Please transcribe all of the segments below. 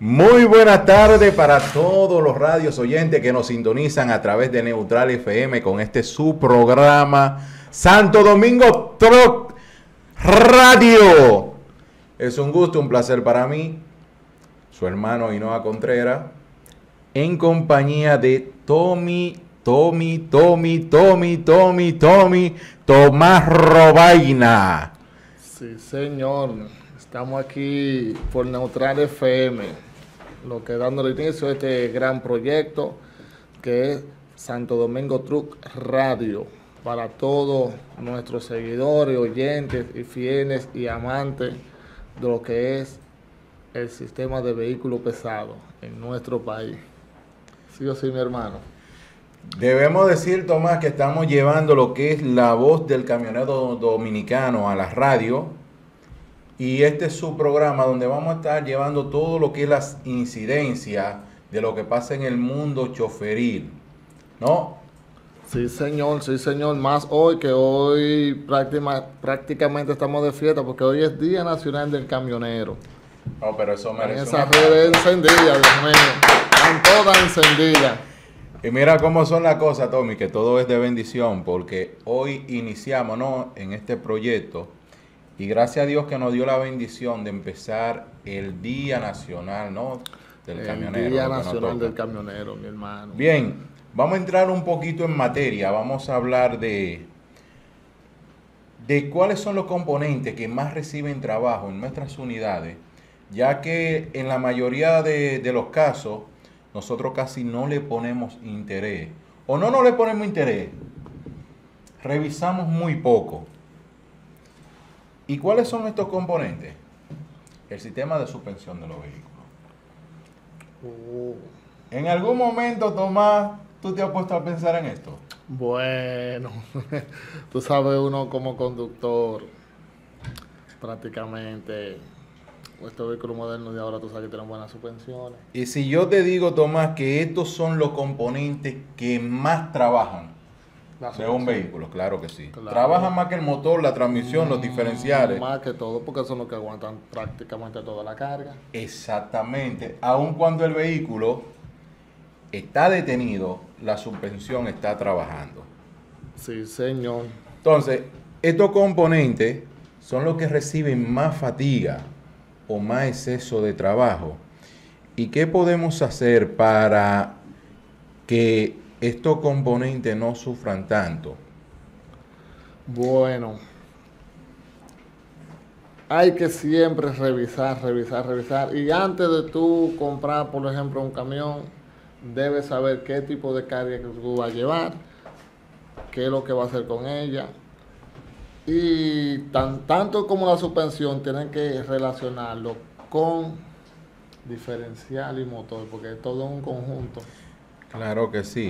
Muy buenas tardes para todos los radios oyentes que nos sintonizan a través de Neutral FM con este su programa Santo Domingo Truck Radio. Es un gusto, un placer para mí, su hermano Hinoa Contreras, en compañía de Tomás Robaina. Sí, señor. Estamos aquí por Neutral FM, lo que dándole inicio a este gran proyecto que es Santo Domingo Truck Radio, para todos nuestros seguidores, oyentes y fieles y amantes de lo que es el sistema de vehículos pesados en nuestro país. ¿Sí o sí, mi hermano? Debemos decir, Tomás, que estamos llevando lo que es la voz del camionero dominicano a la radio. Y este es su programa donde vamos a estar llevando todo lo que es las incidencias de lo que pasa en el mundo choferil, ¿no? Sí, señor, sí, señor. Más hoy, que hoy prácticamente estamos de fiesta, porque hoy es Día Nacional del Camionero. No, pero eso merece esas redes encendidas, Dios mío. Están todas encendidas. Y mira cómo son las cosas, Tommy, que todo es de bendición, porque hoy iniciamos, ¿no?, en este proyecto. Y gracias a Dios que nos dio la bendición de empezar el Día Nacional, ¿no?, del camionero. El Día Nacional del Camionero, mi hermano. Bien, vamos a entrar un poquito en materia. Vamos a hablar de cuáles son los componentes que más reciben trabajo en nuestras unidades, ya que en la mayoría de los casos nosotros casi no le ponemos interés. O no le ponemos interés, revisamos muy poco. ¿Y cuáles son estos componentes? El sistema de suspensión de los vehículos. ¿En algún momento, Tomás, tú te has puesto a pensar en esto? Bueno, tú sabes, uno como conductor, prácticamente, estos vehículos modernos de ahora, tú sabes que tienen buenas suspensiones. Y si yo te digo, Tomás, que estos son los componentes que más trabajan de un vehículo, claro que sí. Claro. Trabajan más que el motor, la transmisión, los diferenciales. Más que todo, porque son los que aguantan prácticamente toda la carga. Exactamente. Aun cuando el vehículo está detenido, la suspensión está trabajando. Sí, señor. Entonces, estos componentes son los que reciben más fatiga o más exceso de trabajo. ¿Y qué podemos hacer para que estos componentes no sufran tanto? Bueno, hay que siempre revisar. Y antes de tú comprar, por ejemplo, un camión, debes saber qué tipo de carga que tú vas a llevar, qué es lo que va a hacer con ella. Y tanto como la suspensión, tienen que relacionarlo con diferencial y motor, porque es todo un conjunto. Claro que sí,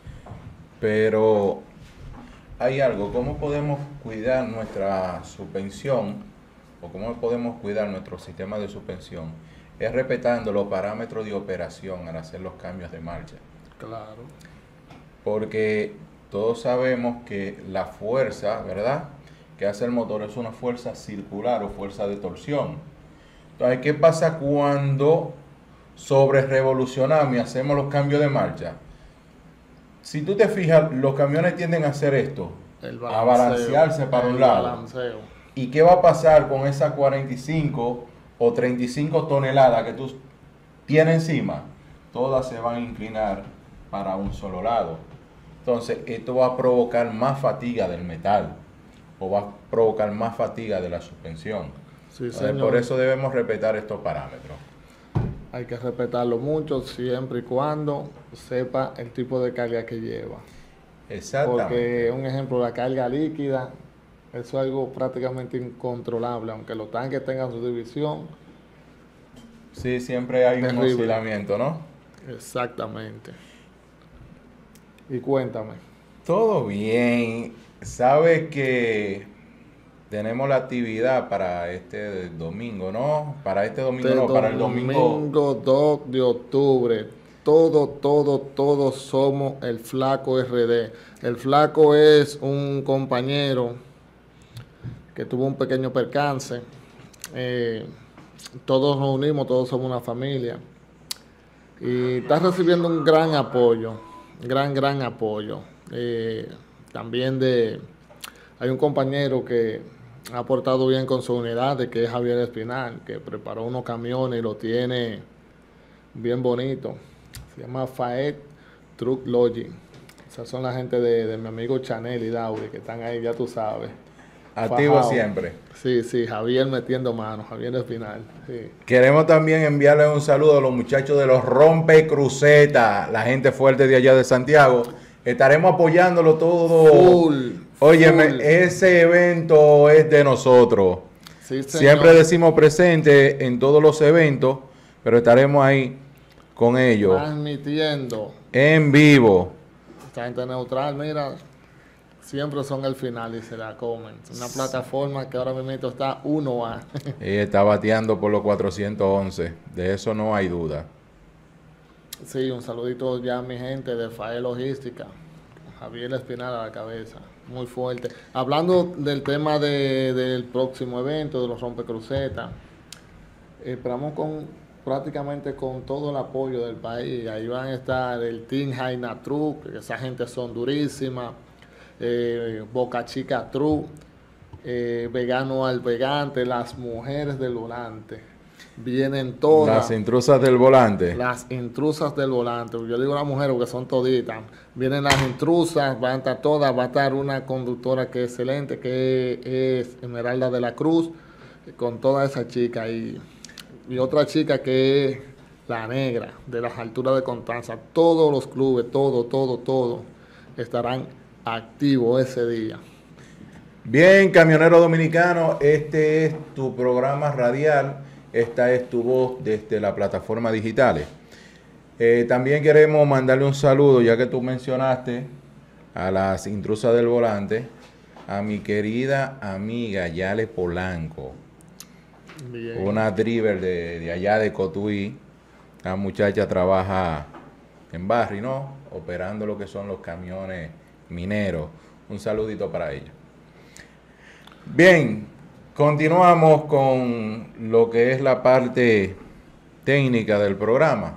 pero hay algo. ¿Cómo podemos cuidar nuestra suspensión o cómo podemos cuidar nuestro sistema de suspensión? Es respetando los parámetros de operación al hacer los cambios de marcha. Claro. Porque todos sabemos que la fuerza, ¿verdad?, que hace el motor es una fuerza circular o fuerza de torsión. Entonces, ¿qué pasa cuando sobre revolucionamos y hacemos los cambios de marcha? Si tú te fijas, los camiones tienden a hacer esto, a balancearse para un lado. Balanceo. ¿Y qué va a pasar con esas 45 o 35 toneladas que tú tienes encima? Todas se van a inclinar para un solo lado. Entonces, esto va a provocar más fatiga del metal o va a provocar más fatiga de la suspensión. Sí, señor. Por eso debemos respetar estos parámetros. Hay que respetarlo mucho siempre y cuando sepa el tipo de carga que lleva. Exactamente. Porque, un ejemplo, la carga líquida, eso es algo prácticamente incontrolable, aunque los tanques tengan su división. Sí, siempre hay un oscilamiento, ¿no? Exactamente. Y cuéntame. Todo bien. Sabes que tenemos la actividad para este domingo, ¿no? Para este domingo, no, para el domingo. Domingo 2 de octubre. Todos somos el Flaco RD. El Flaco es un compañero que tuvo un pequeño percance. Todos nos unimos, todos somos una familia. y está recibiendo un gran apoyo, gran apoyo. También hay un compañero que ha portado bien con su unidad, que es Javier Espinal, que preparó unos camiones y lo tiene bien bonito. Se llama Faet Truck Lodging. Esas son la gente de mi amigo Chanel y Daudi, que están ahí, ya tú sabes. Activo Fajao. siempre. Sí, Javier metiendo manos, Javier Espinal. Sí. Queremos también enviarle un saludo a los muchachos de los Rompecruceta, la gente fuerte de allá de Santiago. Estaremos apoyándolo todo. Óyeme, ese evento es de nosotros. Sí, siempre decimos presente en todos los eventos, pero estaremos ahí con ellos. Transmitiendo. En vivo. Esta gente neutral, mira, siempre son el final y se la comen. Una plataforma que ahora mismo está 1A. Y está bateando por los 411. De eso no hay duda. Sí, un saludito ya a mi gente de FAE Logística. Javier Espinal a la cabeza. Muy fuerte. Hablando del tema del próximo evento, de los Rompecrucetas, esperamos prácticamente con todo el apoyo del país. Ahí van a estar el Team Jaina Truck, que esa gente son durísimas. Boca Chica Truck, Vegano Alvegante, las mujeres del volante. Vienen todas. Las intrusas del volante. Las intrusas del volante. Yo digo las mujeres porque son toditas. Vienen las intrusas, van a estar todas. Va a estar una conductora que es excelente, que es Esmeralda de la Cruz, con toda esa chica. Y otra chica que es la negra, de las alturas de Constanza. Todos los clubes, todo, estarán activos ese día. Bien, camionero dominicano, este es tu programa radial. Esta es tu voz desde la plataforma digitales. También queremos mandarle un saludo, ya que tú mencionaste a las intrusas del volante, a mi querida amiga Yale Polanco. Bien. Una driver de allá de Cotuí. La muchacha trabaja en Barry, ¿no? Operando lo que son los camiones mineros. Un saludito para ella. Bien. Continuamos con lo que es la parte técnica del programa,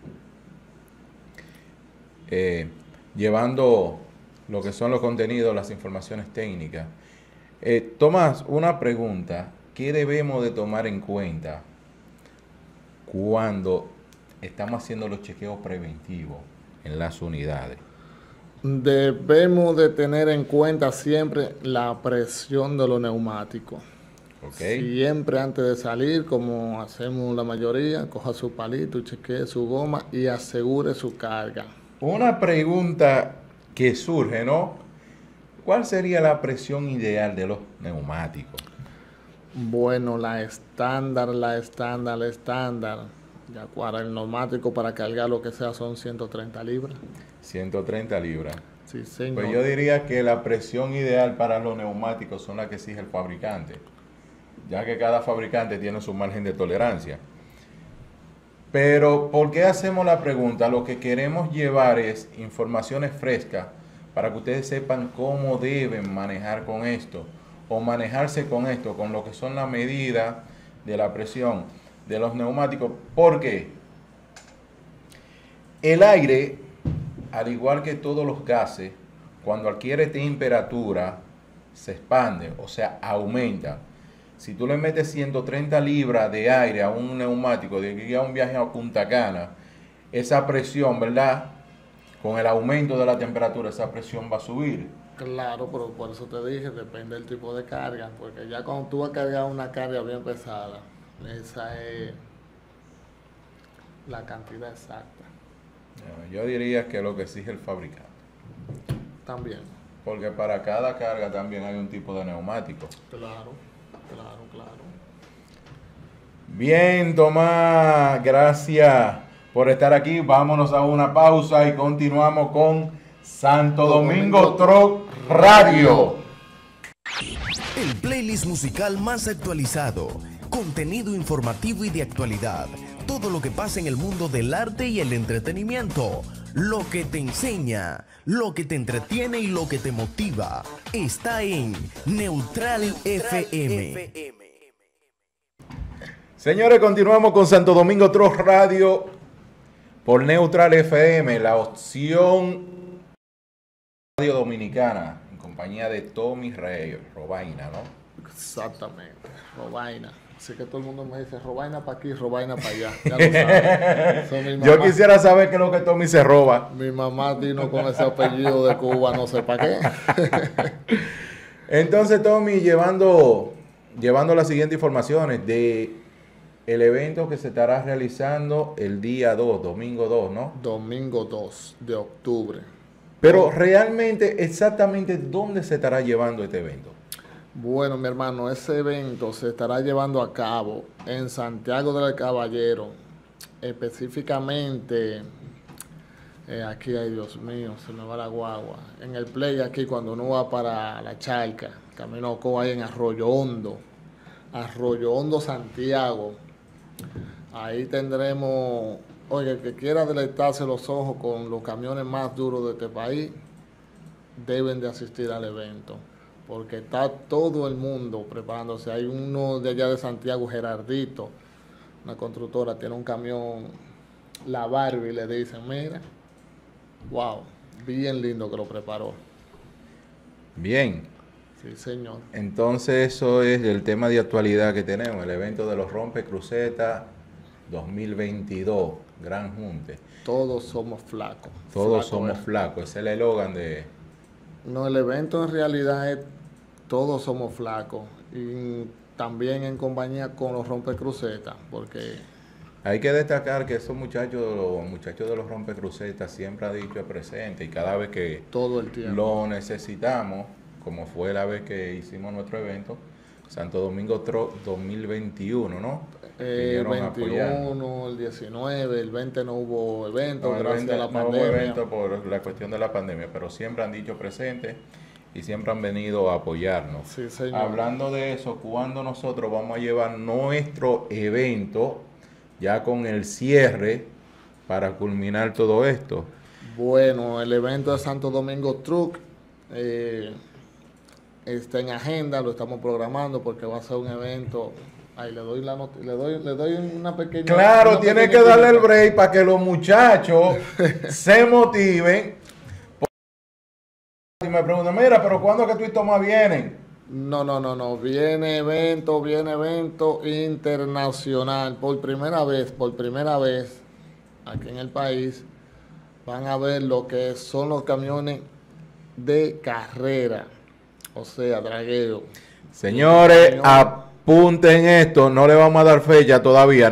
llevando lo que son los contenidos, las informaciones técnicas. Tomás, una pregunta, ¿qué debemos de tomar en cuenta cuando estamos haciendo los chequeos preventivos en las unidades? Debemos de tener en cuenta siempre la presión de los neumáticos. Okay. Siempre antes de salir, como hacemos la mayoría, coja su palito, chequee su goma y asegure su carga. Una pregunta que surge, ¿no? ¿Cuál sería la presión ideal de los neumáticos? Bueno, la estándar. Ya para el neumático, para cargar lo que sea, son 130 libras. 130 libras. Sí, señor. Pues yo diría que la presión ideal para los neumáticos son las que exige el fabricante, ya que cada fabricante tiene su margen de tolerancia. Pero, ¿por qué hacemos la pregunta? Lo que queremos llevar es informaciones frescas para que ustedes sepan cómo deben manejar con esto, o manejarse con esto, con lo que son las medidas de la presión de los neumáticos. ¿Por qué? El aire, al igual que todos los gases, cuando adquiere temperatura, se expande, o sea, aumenta. Si tú le metes 130 libras de aire a un neumático de aquí a un viaje a Punta Cana, esa presión, ¿verdad? Con el aumento de la temperatura, esa presión va a subir. Claro, pero por eso te dije, depende del tipo de carga, porque ya cuando tú vas a cargar una carga bien pesada, esa es la cantidad exacta. Yo diría que lo que exige el fabricante. También. Porque para cada carga también hay un tipo de neumático. Claro. Bien, Tomás, gracias por estar aquí. Vámonos a una pausa y continuamos con Santo Domingo Truck Radio. El playlist musical más actualizado, contenido informativo y de actualidad, todo lo que pasa en el mundo del arte y el entretenimiento, lo que te enseña, lo que te entretiene y lo que te motiva, está en Neutral FM. Señores, continuamos con Santo Domingo Truck Radio. por Neutral FM, la opción radio dominicana, en compañía de Tommy Rey, Robaina, ¿no? Exactamente, Robaina. Así que todo el mundo me dice, Robaina para aquí, Robaina para allá. Ya lo sabes. So, Yo quisiera saber qué es lo que Tommy se roba. Mi mamá vino con ese apellido de Cuba, no sé para qué. Entonces, Tommy, llevando las siguientes informaciones de el evento que se estará realizando el día 2, domingo 2, ¿no? Domingo 2 de octubre. Pero realmente, exactamente, ¿dónde se estará llevando este evento? Bueno, mi hermano, ese evento se estará llevando a cabo en Santiago del Caballero, específicamente, aquí, ay Dios mío, se me va la guagua, en el play aquí cuando uno va para la Charca, camino ahí en Arroyo Hondo, Santiago. Ahí tendremos, oye, el que quiera deleitarse los ojos con los camiones más duros de este país, deben de asistir al evento, porque está todo el mundo preparándose. Hay uno de allá de Santiago, Gerardito, una constructora, tiene un camión, la Barbie, le dicen, mira, wow, bien lindo que lo preparó. Bien. Sí, señor. Entonces, eso es el tema de actualidad que tenemos, el evento de los Rompecrucetas 2022, Gran Junte. Todos somos flacos. Todos somos flacos, ese es el eslogan de... No, el evento en realidad es todos somos flacos, y también en compañía con los Rompecrucetas, porque hay que destacar que esos muchachos de los Rompecrucetas siempre han dicho presente, y cada vez que todo el tiempo lo necesitamos, como fue la vez que hicimos nuestro evento, Santo Domingo Truck 2021, ¿no? El 21, el 19, el 20 no hubo evento, no, gracias 20 a la no pandemia. hubo evento por la cuestión de la pandemia, pero siempre han dicho presente y siempre han venido a apoyarnos. Sí, señor. Hablando de eso, ¿cuándo nosotros vamos a llevar nuestro evento ya con el cierre para culminar todo esto? Bueno, el evento de Santo Domingo Truck está en agenda, lo estamos programando porque va a ser un evento. Ahí le doy una pequeña... Claro, una tiene pequeña que darle el pista. break para que los muchachos se motiven. Y me preguntan, mira, pero ¿cuándo que tú y Tomás vienen? No. Viene evento internacional. Por primera vez, aquí en el país, van a ver lo que son los camiones de carrera. O sea, dragueo. Señores, apunten esto, no le vamos a dar fecha todavía,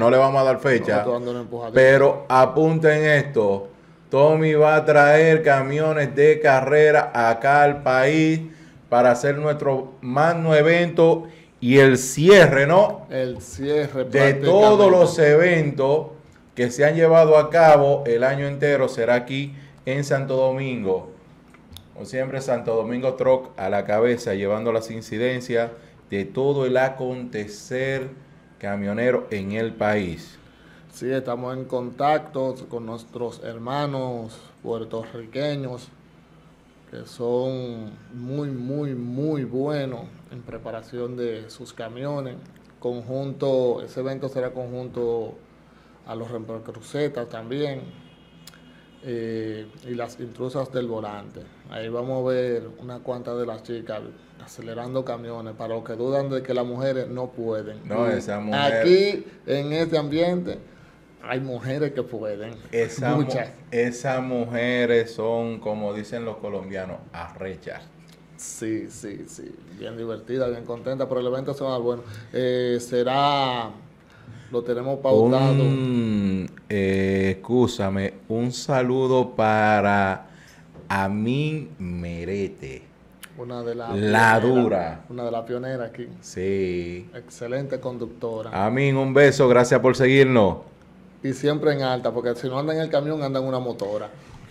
pero apunten esto. Tommy va a traer camiones de carrera acá al país para hacer nuestro magno evento y el cierre, ¿no? El cierre De todos los eventos que se han llevado a cabo el año entero será aquí en Santo Domingo. Como siempre, Santo Domingo Truck a la cabeza, llevando las incidencias de todo el acontecer camionero en el país. Sí, estamos en contacto con nuestros hermanos puertorriqueños, que son muy buenos en preparación de sus camiones. Ese evento será conjunto a los Rompecrucetas también, y las intrusas del volante. Ahí vamos a ver unas cuantas de las chicas acelerando camiones, para los que dudan de que las mujeres no pueden. No, esa mujer... Aquí, en este ambiente, hay mujeres que pueden. Muchas. Esas mujeres son, como dicen los colombianos, arrechas. Sí. Bien divertida, bien contenta, pero el evento se va a dar bueno. Lo tenemos pautado. Excúsame, un saludo para Amin Merete. Una de las dura. Una de las pioneras aquí. Sí. Excelente conductora. Amin, un beso, gracias por seguirnos. Y siempre en alta, porque si no anda en el camión, anda en una motora.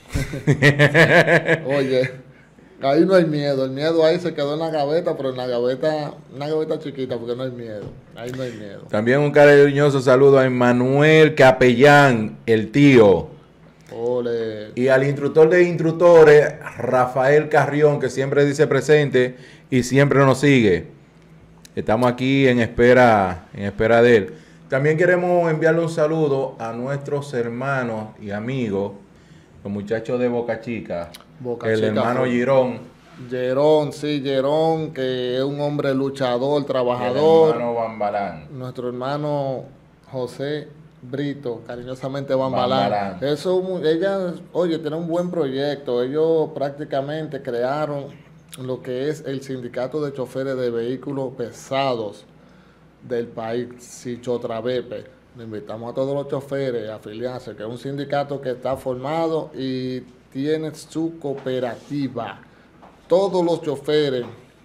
Oye, ahí no hay miedo. El miedo ahí se quedó en la gaveta, pero en la gaveta, una gaveta chiquita, porque no hay miedo. Ahí no hay miedo. También un cariñoso saludo a Emmanuel Capellán, el tío. Ole. Y al instructor de instructores, Rafael Carrión, que siempre dice presente y siempre nos sigue. Estamos aquí en espera de él. También queremos enviarle un saludo a nuestros hermanos y amigos, los muchachos de Boca Chica, Boca el Chica hermano fue. Girón, Gerón, sí, Gerón, que es un hombre luchador, el trabajador. hermano Bambalán. Nuestro hermano José Brito, cariñosamente Bambalán. Bambalán. Ella, oye, tiene un buen proyecto. Ellos prácticamente crearon lo que es el sindicato de choferes de vehículos pesados del país, Sichotrabepe. Le invitamos a todos los choferes a afiliarse, que es un sindicato que está formado y tiene su cooperativa. Todos los choferes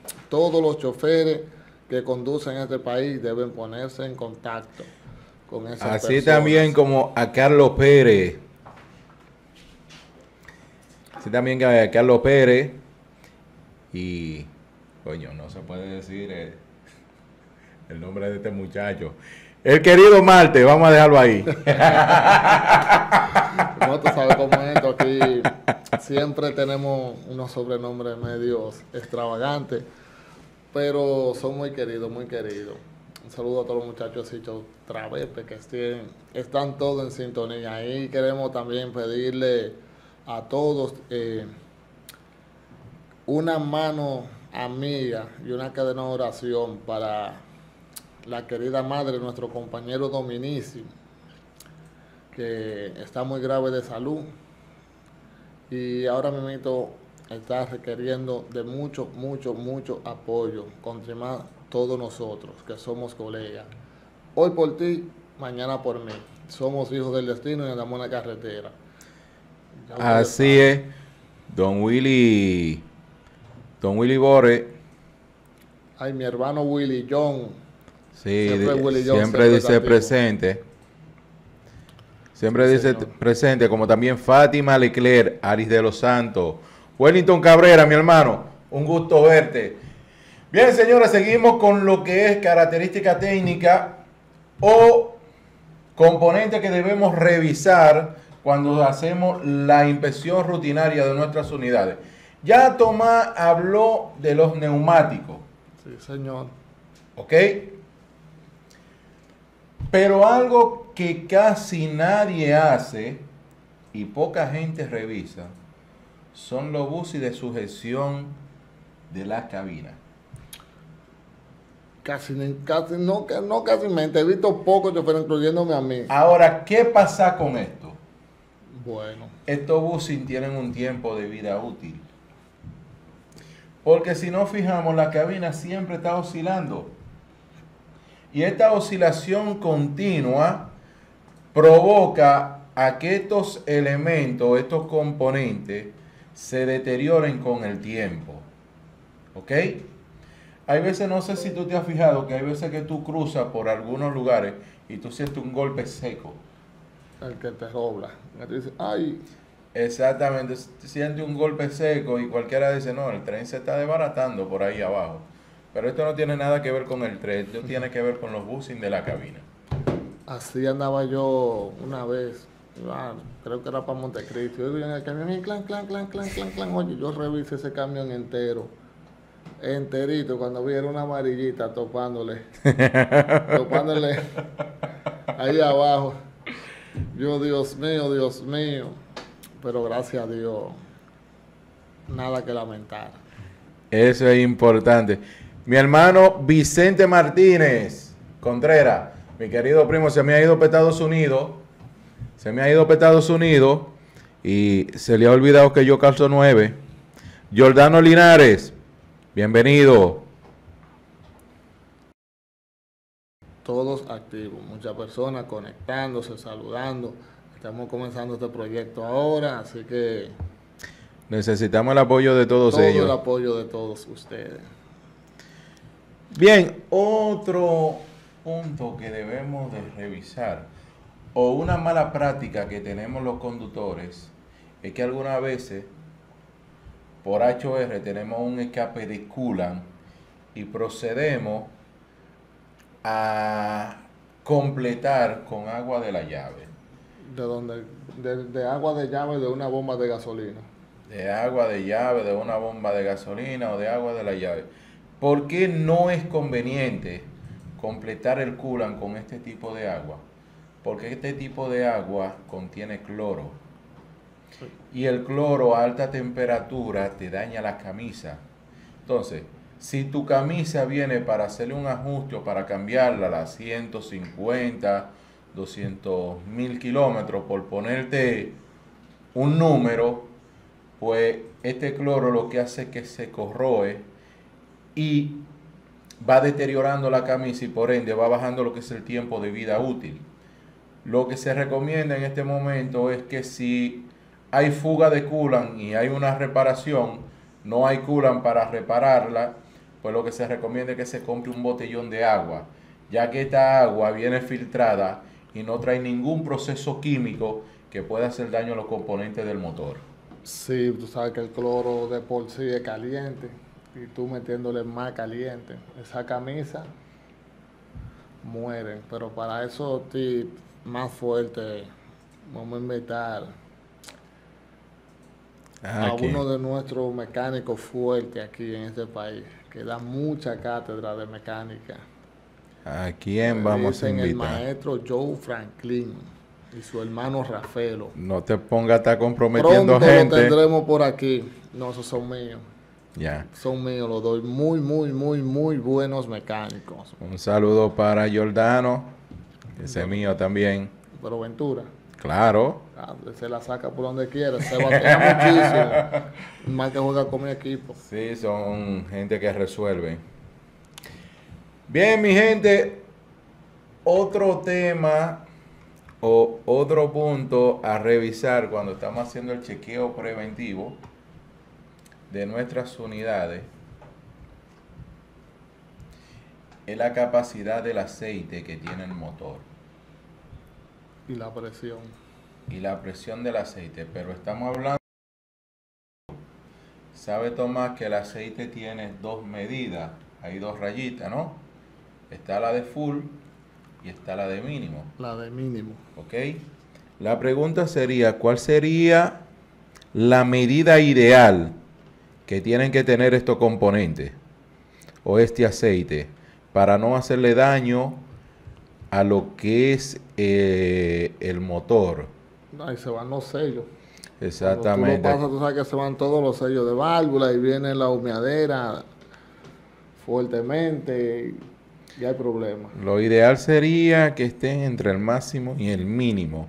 que conducen este país deben ponerse en contacto con esas Así personas. también como a Carlos Pérez. Así también que a Carlos Pérez. Y, coño, no se puede decir el nombre de este muchacho. El querido Marte, vamos a dejarlo ahí. No, tú sabes cómo es esto aquí. Siempre tenemos unos sobrenombres medios extravagantes, pero son muy queridos, muy queridos. Un saludo a todos los muchachos de Sichotrabepe que están todos en sintonía. Ahí queremos también pedirle a todos una mano amiga y una cadena de oración para la querida madre de nuestro compañero Dominici, que está muy grave de salud y ahora mismo está requiriendo de mucho apoyo contra más todos nosotros que somos colegas. Hoy por ti, mañana por mí. Somos hijos del destino y andamos en la carretera. Así es, Don Willy Bore. Ay, mi hermano Willy John. Sí, Willy John siempre dice activo. presente. Siempre Sí, dice señor. presente, como también Fátima Leclerc, Aris de los Santos, Wellington Cabrera, mi hermano, un gusto verte. Bien, señores, seguimos con lo que es característica técnica o componente que debemos revisar cuando hacemos la inspección rutinaria de nuestras unidades. Ya Tomás habló de los neumáticos, Sí, señor. ¿ok? Pero algo que casi nadie hace y poca gente revisa son los buses de sujeción de la cabina. Casi, he visto pocos choferes, incluyéndome a mí. Ahora, ¿qué pasa con esto? Bueno, Estos buses tienen un tiempo de vida útil. Porque si no fijamos, la cabina siempre está oscilando. Y esta oscilación continua provoca a que estos elementos, estos componentes, se deterioren con el tiempo. ¿Ok? Hay veces, no sé si tú te has fijado, que hay veces que tú cruzas por algunos lugares y tú sientes un golpe seco. el que te robla. Que te dice, ay, Exactamente, siente un golpe seco y cualquiera dice, no, el tren se está desbaratando por ahí abajo. Pero esto no tiene nada que ver con el tren, esto tiene que ver con los buses de la cabina. así andaba yo una vez. Creo que era para Montecristo. Yo iba en el camión y clan. Oye, yo revisé ese camión entero. Enterito. Cuando vi era una amarillita topándole ahí abajo. Yo, Dios mío. Pero gracias a Dios, nada que lamentar. Eso es importante. Mi hermano Vicente Martínez Contreras, mi querido primo, se me ha ido para Estados Unidos. Y se le ha olvidado que yo calzo 9. Jordano Linares, bienvenido. Todos activos, muchas personas conectándose, saludando. Estamos comenzando este proyecto ahora, así que Necesitamos el apoyo de todos todo ellos. el apoyo de todos ustedes. Bien, otro punto que debemos de revisar o una mala práctica que tenemos los conductores es que algunas veces por HOR tenemos un escape de coolant y procedemos a completar con agua de la llave. De agua de llave de una bomba de gasolina. De agua de llave, de una bomba de gasolina o de agua de la llave. ¿Por qué no es conveniente completar el coolant con este tipo de agua, porque este tipo de agua contiene cloro. Y el cloro a alta temperatura te daña la camisa. Entonces, si tu camisa viene para hacerle un ajuste o para cambiarla a las 150, 200.000 kilómetros, por ponerte un número, pues este cloro lo que hace es que se corroe y va deteriorando la camisa y por ende va bajando lo que es el tiempo de vida útil. Lo que se recomienda en este momento es que si hay fuga de coolant y hay una reparación, no hay coolant para repararla, pues lo que se recomienda es que se compre un botellón de agua, ya que esta agua viene filtrada y no trae ningún proceso químico que pueda hacer daño a los componentes del motor. Sí, tú sabes que el cloro de por sí es caliente y tú metiéndole más caliente, esa camisa mueren. Pero para esos tips más fuertes, vamos a invitar a uno de nuestros mecánicos fuertes aquí en este país, que da mucha cátedra de mecánica. ¿A quién vamos a invitar? El maestro Joe Franklin y su hermano Rafaelo. No te pongas a estar comprometiendo Pronto gente. lo tendremos por aquí. No, esos son míos. Ya. Son míos los dos. Muy, muy, muy, muy buenos mecánicos. Un saludo para Giordano, ese es mío también. Pero Ventura, Claro. se la saca por donde quiera. Se batea muchísimo. Más que juega con mi equipo. Sí, son gente que resuelve. Bien, mi gente, otro tema o otro punto a revisar cuando estamos haciendo el chequeo preventivo de nuestras unidades es la capacidad del aceite que tiene el motor Y la presión. y la presión del aceite, pero estamos hablando, sabe Tomás que el aceite tiene dos medidas, hay dos rayitas, ¿no? Está la de full y está la de mínimo. La de mínimo. ¿Ok? La pregunta sería, ¿cuál sería la medida ideal que tienen que tener estos componentes o este aceite para no hacerle daño a lo que es el motor? Ahí se van los sellos. Exactamente. Cuando tú lo pasas, tú sabes que se van todos los sellos de válvula y viene la humeadera fuertemente y hay problemas. Lo ideal sería que estén entre el máximo y el mínimo.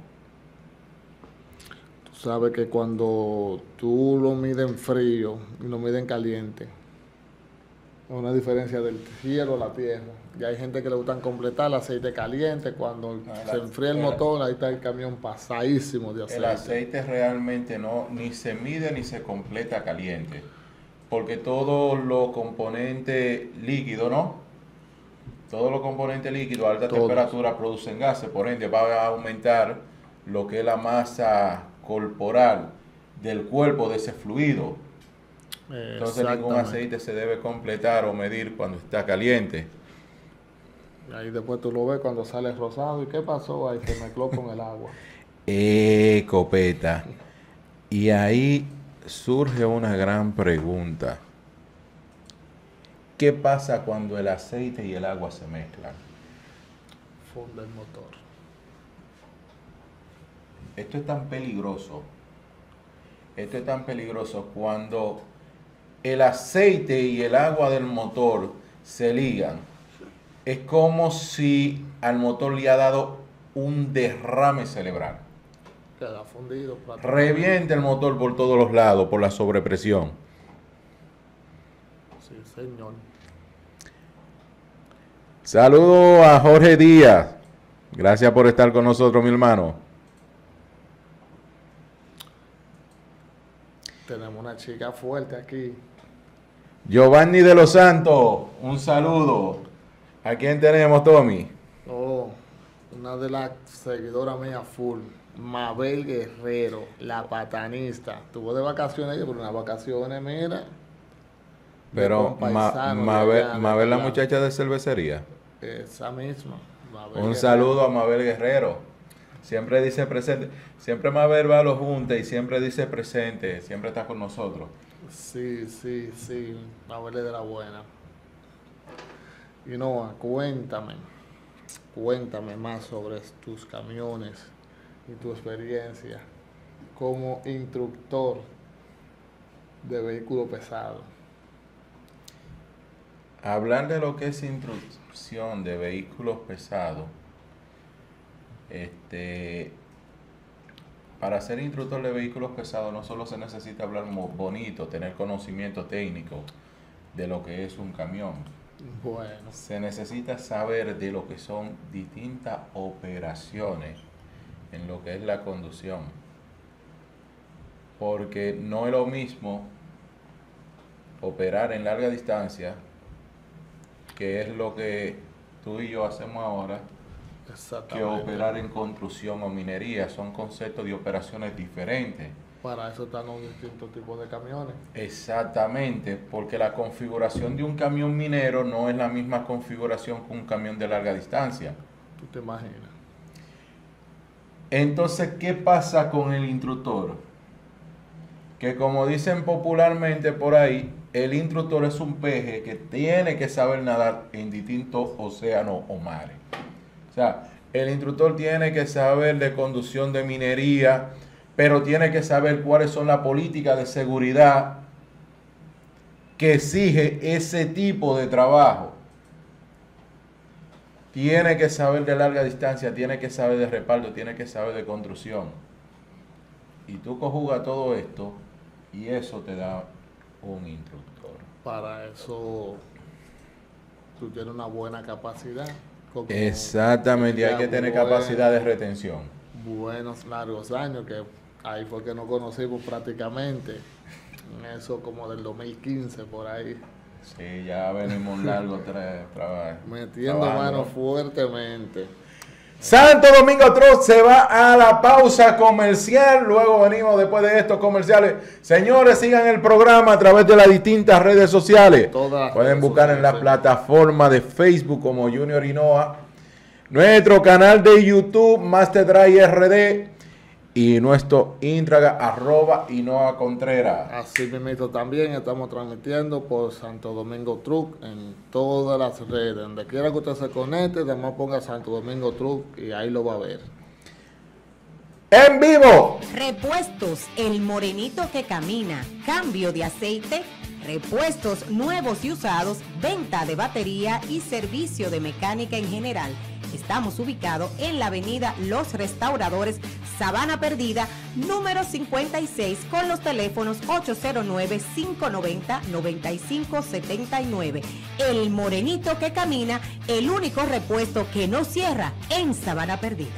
Tú sabes que cuando tú lo mides en frío y lo mides en caliente, es una diferencia del cielo a la tierra. Y hay gente que le gustan completar el aceite caliente. Cuando se enfría el motor, ahí está el camión pasadísimo de aceite. El aceite realmente no, ni se mide ni se completa caliente. Porque todos los componentes líquidos, ¿no? Todos los componentes líquidos a alta temperatura producen gases, por ende va a aumentar lo que es la masa corporal del cuerpo de ese fluido. Entonces ningún aceite se debe completar o medir cuando está caliente. Ahí después tú lo ves cuando sale rosado. ¿Y qué pasó? Ahí se mezcló con el agua. Copeta. Y ahí surge una gran pregunta. ¿Qué pasa cuando el aceite y el agua se mezclan? Funde el motor. Esto es tan peligroso. Esto es tan peligroso cuando el aceite y el agua del motor se ligan. Es como si al motor le ha dado un derrame cerebral. Queda fundido. Revienta el motor por todos los lados por la sobrepresión. Sí, señor. Saludo a Jorge Díaz. Gracias por estar con nosotros, mi hermano. Tenemos una chica fuerte aquí. Giovanni de los Santos, un saludo. ¿A quién tenemos, Tommy? Oh, una de las seguidoras mías full. Mabel Guerrero, la patanista. Tuvo de vacaciones, pero unas vacaciones, mira. Pero Mabel, la muchacha de cervecería. Esa misma. Mabel Un Guerrero. saludo a Mabel Guerrero. Siempre dice presente. Siempre Mabel va a los juntes y siempre dice presente. Siempre está con nosotros. Sí. Mabel es de la buena. Y no, cuéntame más sobre tus camiones y tu experiencia como instructor de vehículo pesado. Hablar de lo que es instrucción de vehículos pesados, para ser instructor de vehículos pesados no solo se necesita hablar bonito, tener conocimiento técnico de lo que es un camión. Bueno, Se necesita saber de lo que son distintas operaciones en lo que es la conducción. Porque no es lo mismo operar en larga distancia, que es lo que tú y yo hacemos ahora, que exactamente. operar en construcción o minería. Son conceptos de operaciones diferentes. Para eso están los distintos tipos de camiones. Exactamente, porque la configuración de un camión minero no es la misma configuración que un camión de larga distancia. ¿Tú te imaginas? Entonces, ¿qué pasa con el instructor? Que como dicen popularmente por ahí, el instructor es un peje que tiene que saber nadar en distintos océanos o mares. O sea, el instructor tiene que saber de conducción de minería, pero tiene que saber cuáles son las políticas de seguridad que exige ese tipo de trabajo. Tiene que saber de larga distancia, tiene que saber de respaldo, tiene que saber de construcción. Y tú conjugas todo esto y eso te da un instructor. Para eso tú tienes una buena capacidad. Exactamente, hay que tener capacidad de retención. Buenos largos años, que ahí fue que nos conocimos prácticamente. En eso como del 2015 por ahí. Sí, ya venimos largo Metiendo mano fuertemente. Santo Domingo Truck se va a la pausa comercial. Luego venimos después de estos comerciales. Señores, sigan el programa a través de las distintas redes sociales. Pueden buscar en la plataforma de Facebook como Junior Hinoa, nuestro canal de YouTube Master Drive RD y nuestro Instagram @Hinoa Contreras. Así mismo también estamos transmitiendo por Santo Domingo Truck en todas las redes. Donde quiera que usted se conecte, además ponga Santo Domingo Truck y ahí lo va a ver. ¡En vivo! Repuestos El Morenito que Camina, cambio de aceite, repuestos nuevos y usados, venta de batería y servicio de mecánica en general. Estamos ubicados en la avenida Los Restauradores, Sabana Perdida, número 56, con los teléfonos 809-590-9579. El Morenito que Camina, el único repuesto que no cierra en Sabana Perdida.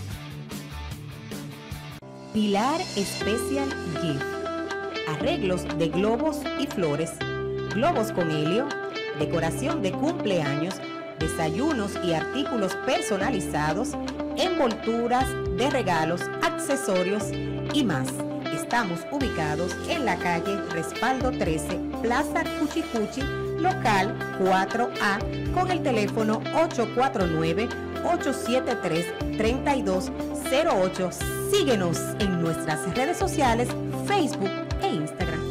Pilar Special Gift. Arreglos de globos y flores, globos con helio, decoración de cumpleaños, desayunos y artículos personalizados, envolturas de regalos, accesorios y más. Estamos ubicados en la calle Respaldo 13, Plaza Cuchicuchi, local 4A, con el teléfono 849-873-3208. Síguenos en nuestras redes sociales, Facebook e Instagram.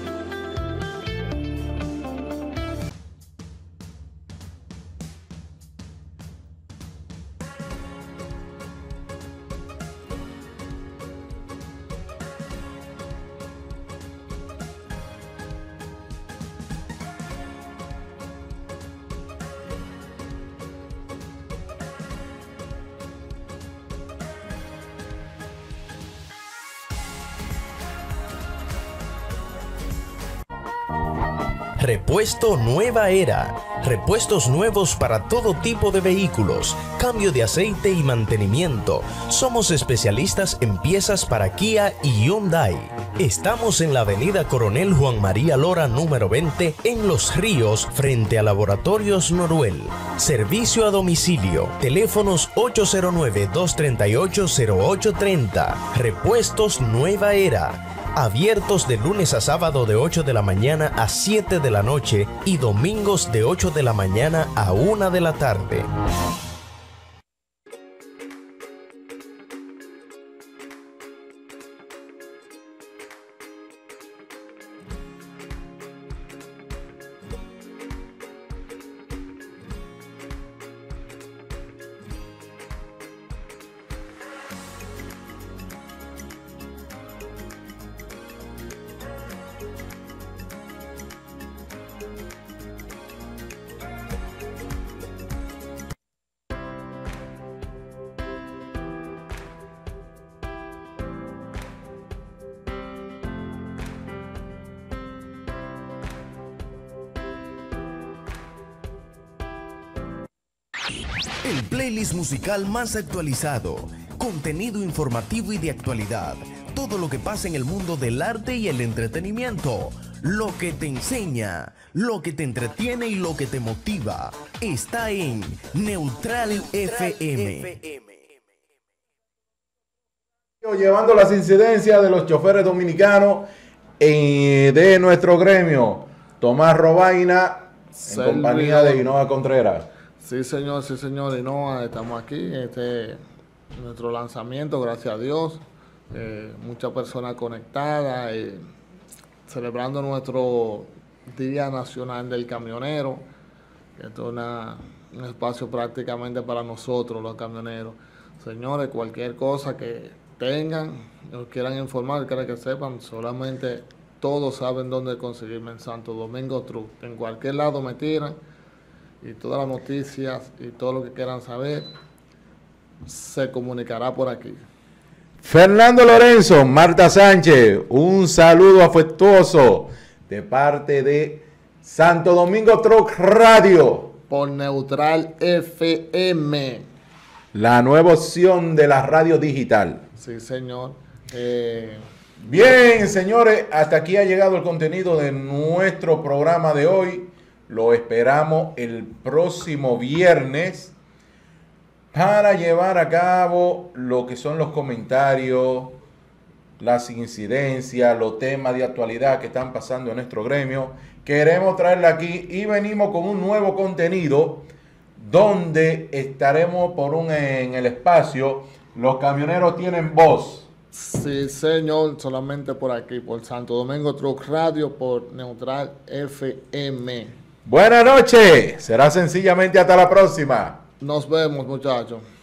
Repuesto Nueva Era. Repuestos nuevos para todo tipo de vehículos, cambio de aceite y mantenimiento. Somos especialistas en piezas para Kia y Hyundai. Estamos en la avenida Coronel Juan María Lora número 20 en Los Ríos, frente a Laboratorios Noruel. Servicio a domicilio. Teléfonos 809-238-0830. Repuestos Nueva Era. Abiertos de lunes a sábado de 8 de la mañana a 7 de la noche y domingos de 8 de la mañana a 1 de la tarde. El playlist musical más actualizado, contenido informativo y de actualidad, todo lo que pasa en el mundo del arte y el entretenimiento, lo que te enseña, lo que te entretiene y lo que te motiva, está en Neutral FM. Llevando las incidencias de los choferes dominicanos de nuestro gremio, Tomás Robaina, en compañía de Innova Contreras. Sí, señor, Innova, estamos aquí, nuestro lanzamiento, gracias a Dios, muchas personas conectadas, celebrando nuestro Día Nacional del Camionero, que esto es un espacio prácticamente para nosotros, los camioneros. Señores, cualquier cosa que tengan, o quieran informar, que sepan, solamente todos saben dónde conseguirme en Santo Domingo Truck. En cualquier lado me tiran y todas las noticias y todo lo que quieran saber se comunicará por aquí. Fernando Lorenzo, Marta Sánchez, un saludo afectuoso de parte de Santo Domingo Truck Radio. Por Neutral FM. La nueva opción de la radio digital. Sí, señor. Bien, señores, hasta aquí ha llegado el contenido de nuestro programa de hoy. Lo esperamos el próximo viernes para llevar a cabo lo que son los comentarios, las incidencias, los temas de actualidad que están pasando en nuestro gremio. Queremos traerla aquí y venimos con un nuevo contenido donde estaremos en el espacio Los Camioneros Tienen Voz. Sí, señor, solamente por aquí, por Santo Domingo Truck Radio, por Neutral FM. Buenas noches, será sencillamente hasta la próxima. Nos vemos, muchachos.